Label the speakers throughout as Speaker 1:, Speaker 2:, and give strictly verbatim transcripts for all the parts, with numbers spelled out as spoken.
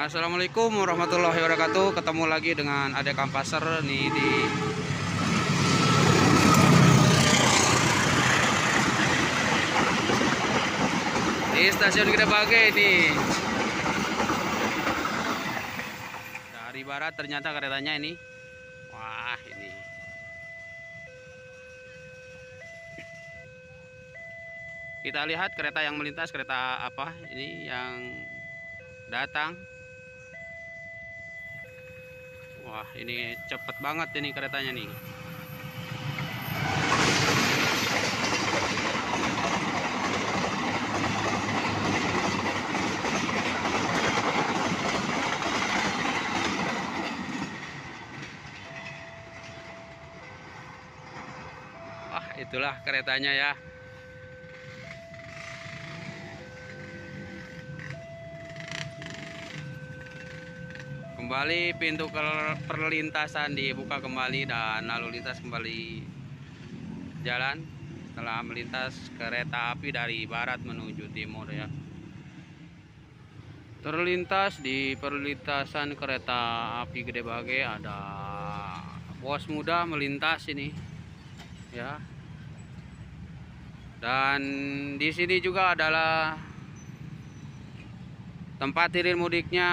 Speaker 1: Assalamualaikum warahmatullahi wabarakatuh. Ketemu lagi dengan Ade Kampaser nih di di stasiun Gede Bage nih. Dari barat ternyata keretanya ini. Wah, ini. Kita lihat kereta yang melintas, kereta apa ini yang datang. Wah, ini cepet banget ini keretanya nih. Wah, itulah keretanya ya. Kembali pintu perlintasan dibuka kembali dan lalu lintas kembali jalan setelah melintas kereta api dari barat menuju timur ya. Terlintas di perlintasan kereta api Gede Bage ada bos muda melintas ini ya. Dan di sini juga adalah tempat hilir mudiknya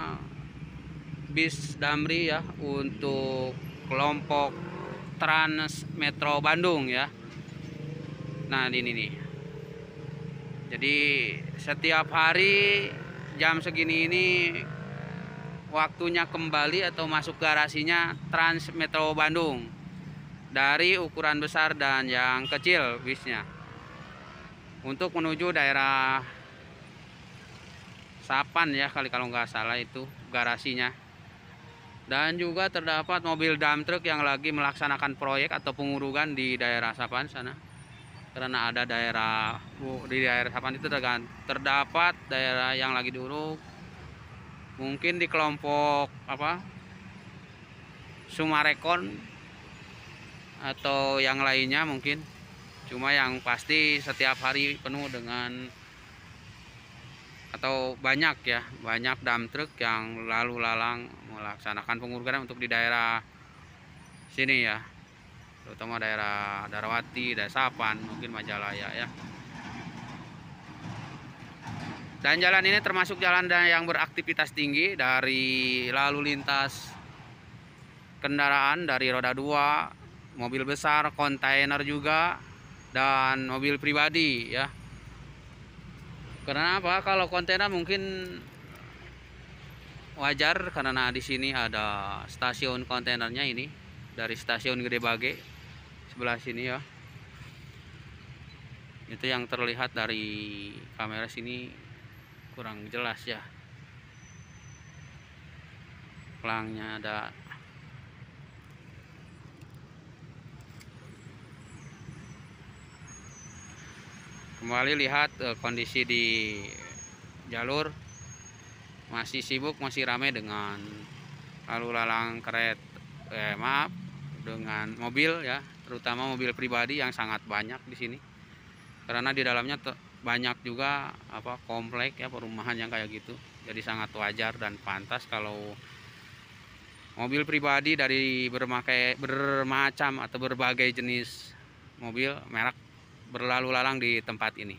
Speaker 1: bis Damri ya, untuk kelompok Trans Metro Bandung ya. Nah ini nih, jadi setiap hari jam segini ini waktunya kembali atau masuk garasinya Trans Metro Bandung, dari ukuran besar dan yang kecil bisnya, untuk menuju daerah Sapan ya, kali kalau nggak salah itu garasinya. Dan juga terdapat mobil dump truck yang lagi melaksanakan proyek atau pengurugan di daerah Sapan sana. Karena ada daerah di daerah Sapan itu terdapat daerah yang lagi diuruk. Mungkin di kelompok apa? Sumarekon atau yang lainnya mungkin. Cuma yang pasti setiap hari penuh dengan atau banyak ya, banyak dump truck yang lalu lalang melaksanakan pengurukan untuk di daerah sini ya, terutama daerah Darawati, daerah Sapan, mungkin Majalaya ya. Dan jalan ini termasuk jalan yang beraktivitas tinggi dari lalu lintas kendaraan dari roda dua, mobil besar, kontainer juga, dan mobil pribadi ya. Karena apa? Kalau kontainer mungkin wajar karena di sini ada stasiun kontainernya ini, dari stasiun Gede Bage sebelah sini ya. Itu yang terlihat dari kamera sini kurang jelas ya. Pelangnya ada. Kembali lihat eh, kondisi di jalur masih sibuk, masih ramai dengan lalu lalang kereta eh, maaf dengan mobil ya, terutama mobil pribadi yang sangat banyak di sini. Karena di dalamnya banyak juga apa komplek ya, perumahan yang kayak gitu. Jadi sangat wajar dan pantas kalau mobil pribadi dari bermakai bermacam atau berbagai jenis mobil merek berlalu lalang di tempat ini.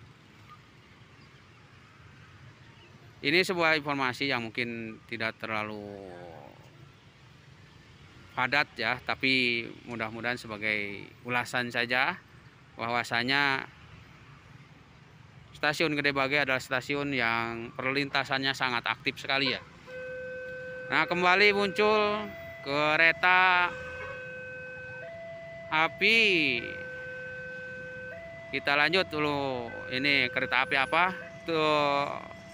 Speaker 1: Ini sebuah informasi yang mungkin tidak terlalu padat ya, tapi mudah-mudahan sebagai ulasan saja bahwasanya stasiun Gede Bage adalah stasiun yang perlintasannya sangat aktif sekali ya. Nah, kembali muncul kereta api. Kita lanjut dulu, ini kereta api apa tuh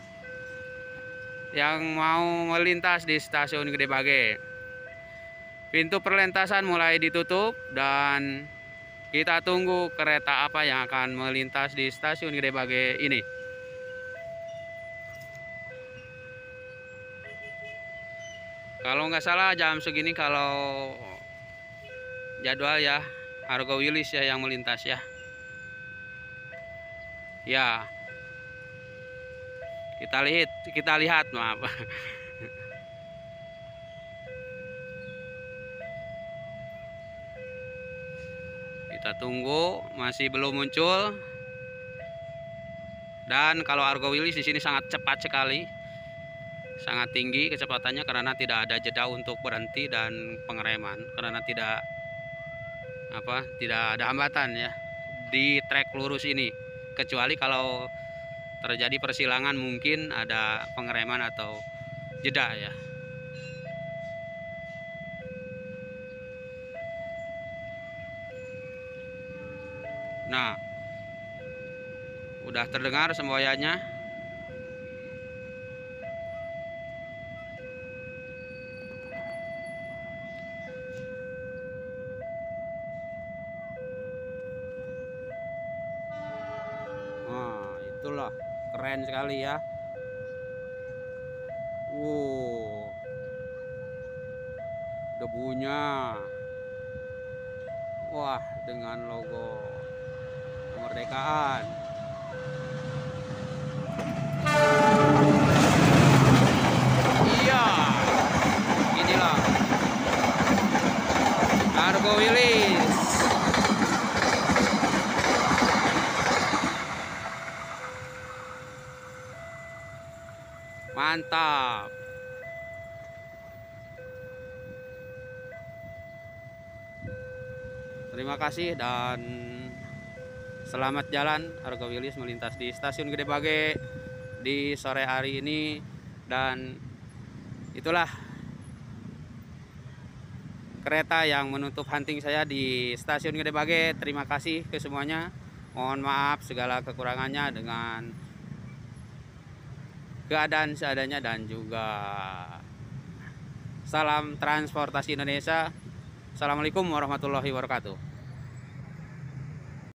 Speaker 1: yang mau melintas di stasiun Gede Bage. Pintu perlintasan mulai ditutup dan kita tunggu kereta apa yang akan melintas di stasiun Gede Bage ini. Kalau nggak salah jam segini kalau jadwal ya, Argo Wilis ya yang melintas ya. Ya, kita lihat, kita lihat maaf. Kita tunggu, masih belum muncul. Dan kalau Argo Wilis di sini sangat cepat sekali, sangat tinggi kecepatannya karena tidak ada jeda untuk berhenti dan pengereman, karena tidak apa tidak ada hambatan ya di trek lurus ini, kecuali kalau terjadi persilangan mungkin ada pengereman atau jeda ya. Nah, udah terdengar semboyannya. Nah, itulah keren sekali ya. Wow, debunya. Wah, dengan logo kemerdekaan. Iya, inilah Argo Wilis. Mantap. Terima kasih dan selamat jalan Argo Wilis melintas di Stasiun Gede Bage di sore hari ini. Dan itulah kereta yang menutup hunting saya di Stasiun Gede Bage. Terima kasih ke semuanya. Mohon maaf segala kekurangannya dengan keadaan seadanya, dan juga salam transportasi Indonesia. Assalamualaikum warahmatullahi wabarakatuh.